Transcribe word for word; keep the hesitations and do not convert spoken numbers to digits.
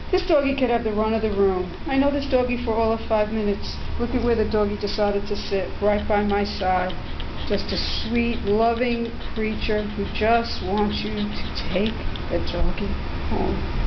This doggy could have the run of the room. I know this doggy for all of five minutes. Look at where the doggy decided to sit, right by my side. Just a sweet, loving creature who just wants you to take the doggy home.